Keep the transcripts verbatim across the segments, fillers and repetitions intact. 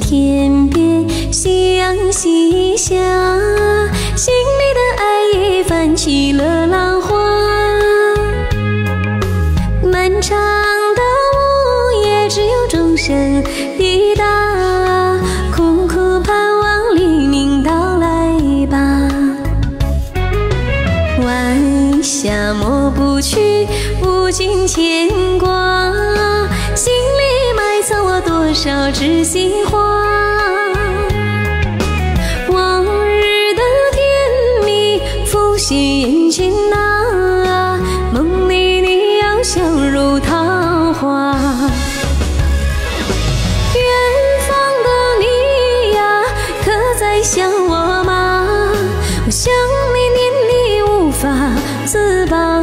天边，夕阳西下，心里的爱也泛起了浪花。漫长的午夜，只有钟声滴答，苦苦盼望黎明到来吧。晚霞抹不去，无尽牵挂，心里埋藏我多少知心话。往日的甜蜜浮现眼前啊，梦里你要笑如桃花。远方的你呀，可在想我吗？我想你念你无法自拔。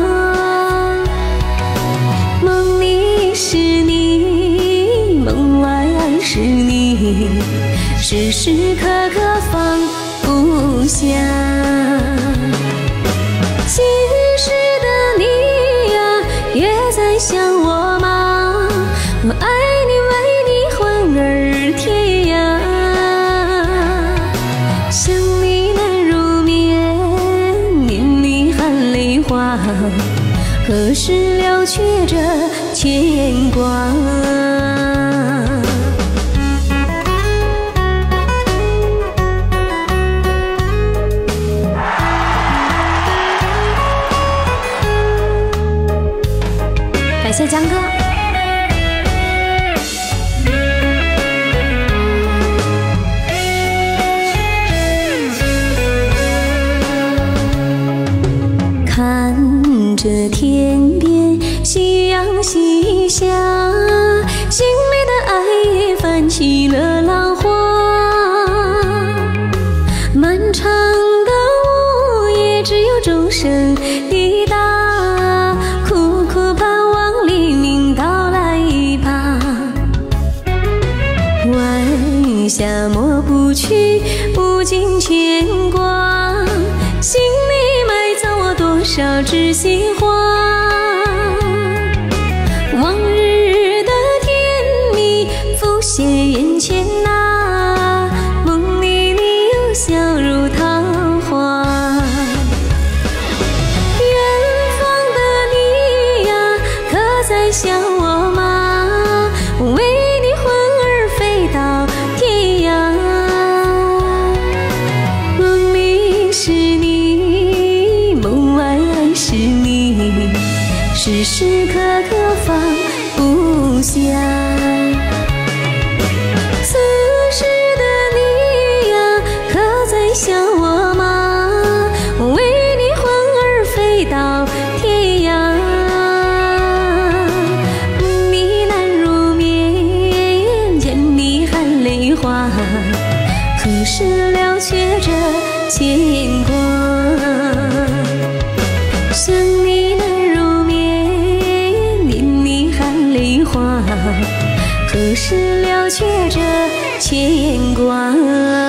梦里是你，梦外是你，时时刻刻放不下。今时的你呀，也在想我吗？我爱你，为你魂儿天涯。想你难入眠，念你含泪花，何时了却这牵挂？感谢江哥。看着天边，夕阳西下，心里的爱也泛起了浪花。漫长的午夜，只有钟声滴答，苦苦盼望黎明到来吧。晚霞抹不去，无尽牵挂，心里埋藏我多少知心话。往日的甜蜜浮现眼前啊，梦里你又笑如桃花。远方的你呀，可在想我吗？我为你魂儿飞到天涯。梦里是你，梦外是你，时时刻刻放不下。此时的你呀，可在想我吗？我为你魂儿飞到天涯。梦里难入眠，见你含泪花，何时了却这牵挂？想你难入眠，念你含泪花，何时了却这牵挂？